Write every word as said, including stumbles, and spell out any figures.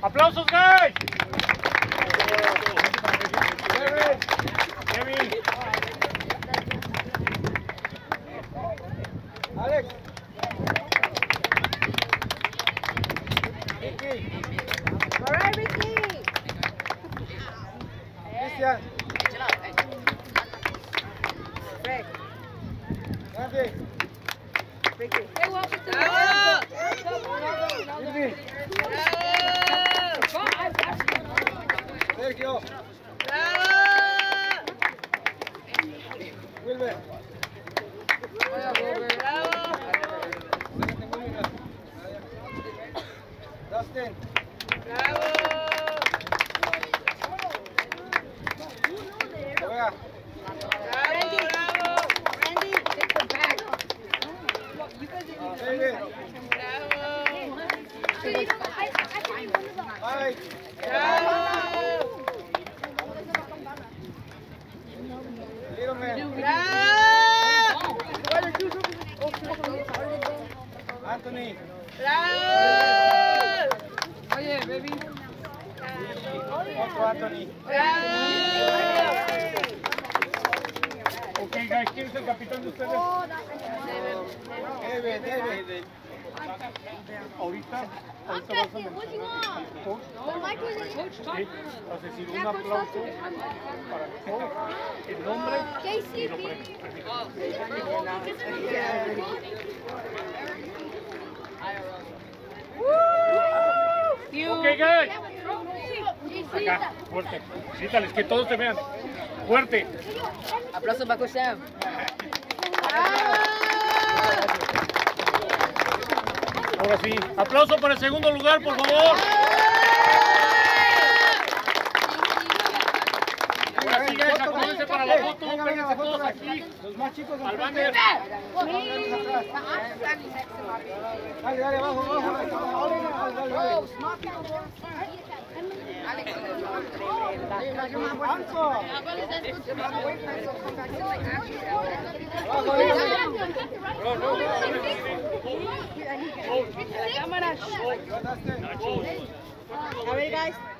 ¡Aplausos, guys! Kevin. Alex. Ricky. All right, Ricky. Cristian. Rick. Andy. Ricky. Silvi. Sergio. Wilber. Dustin. Juega. Randy. Randy, take the bag. David. Mike. Little man. Anthony. Oye, baby. Otro Anthony. Ok, guys, ¿quién es el capitán de ustedes? David, David. Ahorita, ahorita vas a mencionar coach. Sí, vas a decir un aplauso para que tenga el nombre y lo premio. Ok, guys. Acá, fuerte. Grítales, que todos te vean. Fuerte. Aplauso para Coach Sam. Ahora sí. Aplauso para el segundo lugar, por favor. Ahora sí, guys, acomódense para la foto. Péguense todos aquí. Los más chicos Al banner. Dale, dale, abajo, abajo. Dale, dale, dale. Anco. A ver, guys.